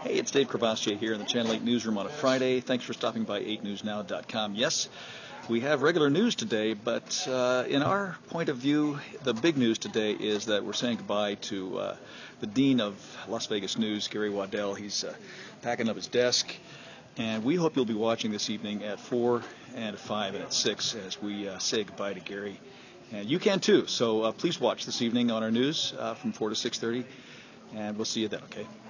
Hey, it's Dave Kravassier here in the Channel 8 newsroom on a Friday. Thanks for stopping by 8newsnow.com. Yes, we have regular news today, but in our point of view, the big news today is that we're saying goodbye to the Dean of Las Vegas News, Gary Waddell. He's packing up his desk, and we hope you'll be watching this evening at 4 and at 5 and at 6 as we say goodbye to Gary. And you can too, so please watch this evening on our news from 4 to 6:30, and we'll see you then, okay?